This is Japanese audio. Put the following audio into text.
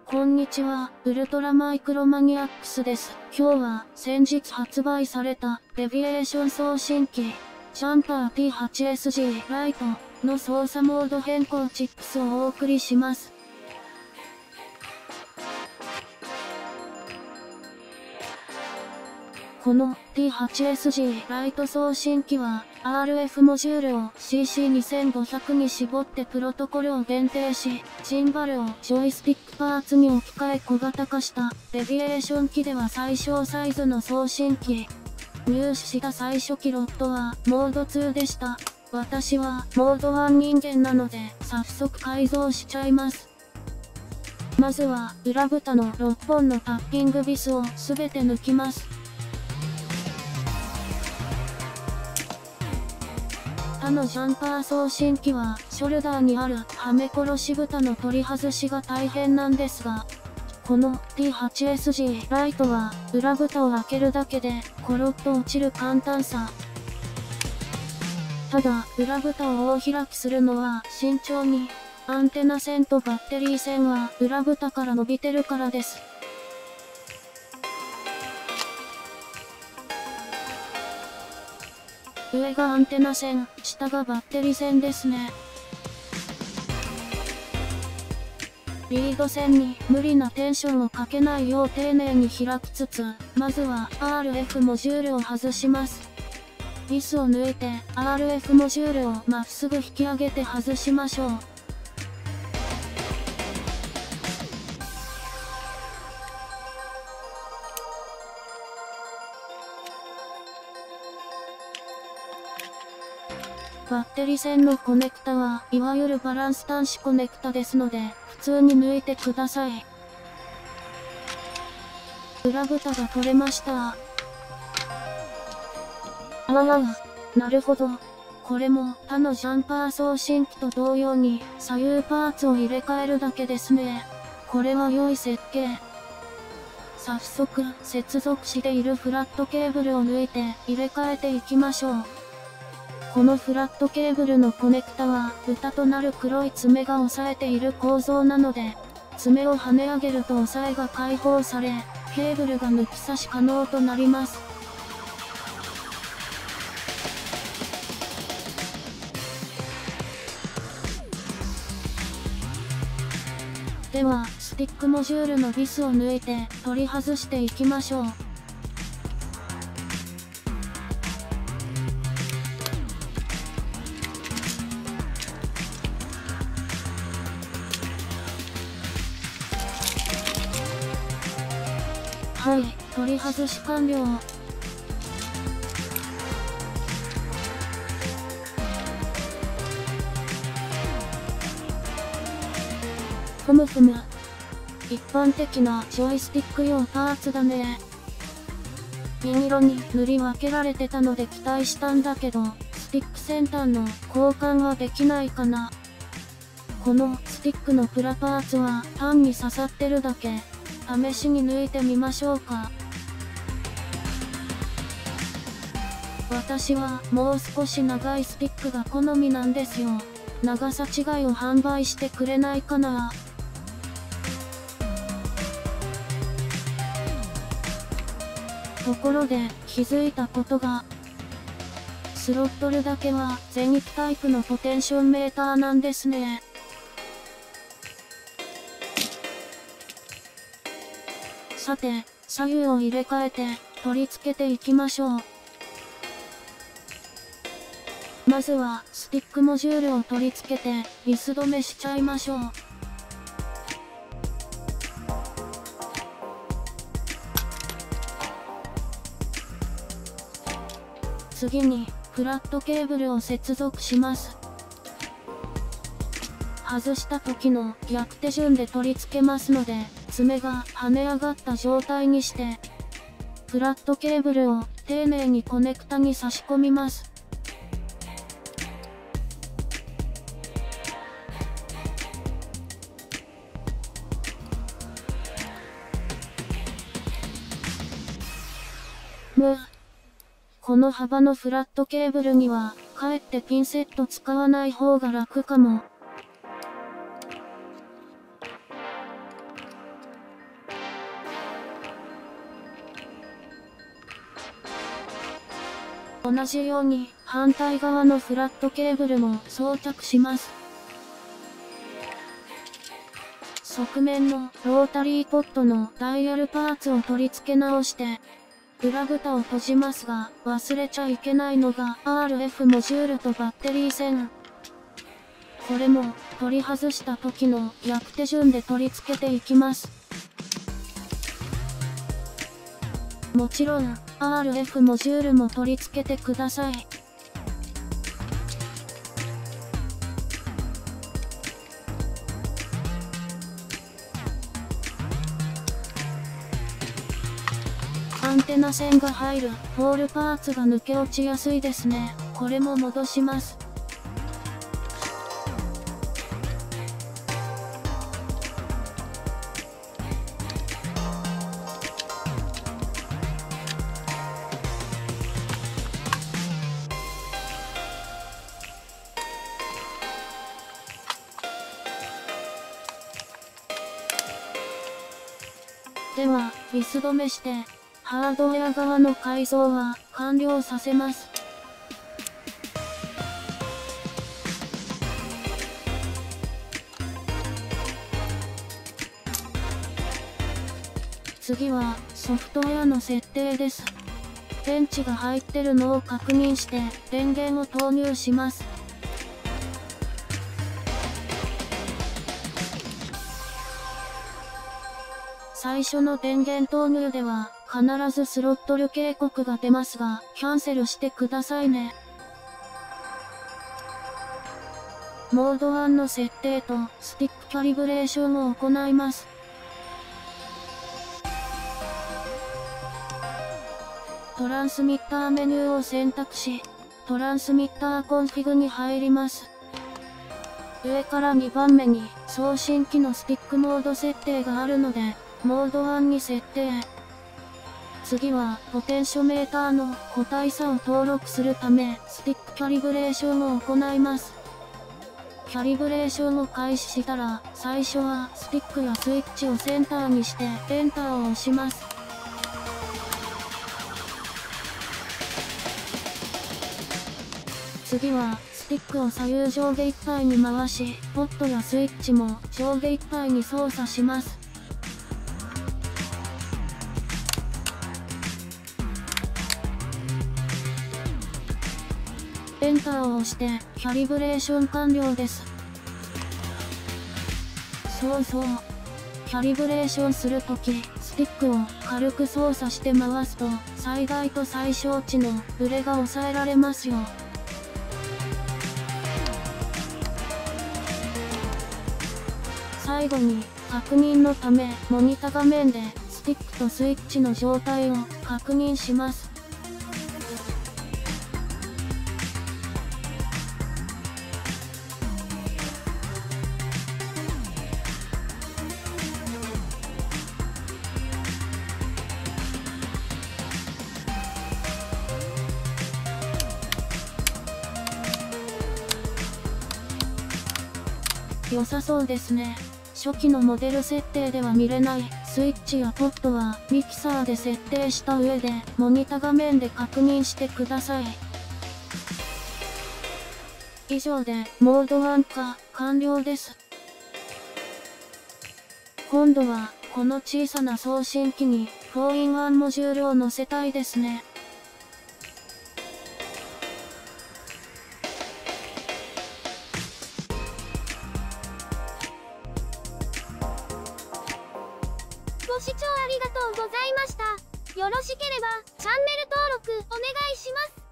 こんにちは、ウルトラマイクロマニアックスです。今日は先日発売されたデビエーション送信機ジャンパー T8SG ライトの操作モード変更チップスをお送りします。この T8SG ライト送信機は RF モジュールを CC2500 に絞ってプロトコルを限定し、シンバルをジョイスティックパーツに置き換え小型化したデビエーション機では最小サイズの送信機。入手した最初期ロットはモード2でした。私はモード1人間なので早速改造しちゃいます。まずは裏蓋の6本のパッキングビスをすべて抜きます。他のジャンパー送信機はショルダーにあるはめ殺し蓋の取り外しが大変なんですが、この T8SG ライトは裏蓋を開けるだけでコロッと落ちる簡単さ。ただ裏蓋を大開きするのは慎重に、アンテナ線とバッテリー線は裏蓋から伸びてるからです。上がアンテナ線、下がバッテリー線ですね。リード線に無理なテンションをかけないよう丁寧に開きつつ、まずは RF モジュールを外します。ビスを抜いて RF モジュールをまっすぐ引き上げて外しましょう。バッテリー線のコネクタはいわゆるバランス端子コネクタですので、普通に抜いてください。裏蓋が取れました。ああ、なるほど。これも他のジャンパー送信機と同様に左右パーツを入れ替えるだけですね。これは良い設計。早速、接続しているフラットケーブルを抜いて入れ替えていきましょう。このフラットケーブルのコネクタは蓋となる黒い爪が押さえている構造なので、爪を跳ね上げると押さえが解放され、ケーブルが抜き差し可能となります。では、スティックモジュールのビスを抜いて取り外していきましょう。はい、取り外し完了。ふむふむ。一般的なジョイスティック用パーツだね。銀色に塗り分けられてたので期待したんだけど、スティック先端の交換はできないかな。このスティックのプラパーツは単に刺さってるだけ。試しに抜いてみましょうか。私はもう少し長いスティックが好みなんですよ。長さ違いを販売してくれないかな。ところで気づいたことが、スロットルだけはゼニックタイプのポテンションメーターなんですね。さて、左右を入れ替えて取り付けていきましょう。まずはスティックモジュールを取り付けてビス止めしちゃいましょう。次にフラットケーブルを接続します。外した時の逆手順で取り付けますので、爪が跳ね上がった状態にして、フラットケーブルを丁寧にコネクタに差し込みます。この幅のフラットケーブルには、かえってピンセット使わない方が楽かも。 同じように反対側のフラットケーブルも装着します。側面のロータリーポットのダイヤルパーツを取り付け直して、裏蓋を閉じますが、忘れちゃいけないのが RF モジュールとバッテリー線。これも取り外した時の逆手順で取り付けていきます。もちろん RF モジュールも取り付けてください。アンテナ線が入るホールパーツが抜け落ちやすいですね。これも戻します。では、ビス止めして、ハードウェア側の改造は完了させます。次はソフトウェアの設定です。電池が入ってるのを確認して電源を投入します。最初の電源投入では必ずスロットル警告が出ますが、キャンセルしてくださいね。モード1の設定とスティックキャリブレーションを行います。トランスミッターメニューを選択し、トランスミッターコンフィグに入ります。上から2番目に送信機のスティックモード設定があるので、モード1に設定。次は、ポテンショメーターの個体差を登録するため、スティックキャリブレーションを行います。キャリブレーションを開始したら、最初はスティックやスイッチをセンターにして、エンターを押します。次は、スティックを左右上下いっぱいに回し、ポットやスイッチも上下いっぱいに操作します。エンターを押して、キャリブレーション完了です。そうそう。キャリブレーションするとき、スティックを軽く操作して回すと、最大と最小値のブレが抑えられますよ。最後に、確認のため、モニタ画面で、スティックとスイッチの状態を確認します。良さそうですね。初期のモデル設定では見れないスイッチやポットはミキサーで設定した上でモニタ画面で確認してください。以上でモード1化完了です。今度はこの小さな送信機に4-in-1モジュールを載せたいですね。 ご視聴ありがとうございました。よろしければチャンネル登録お願いします。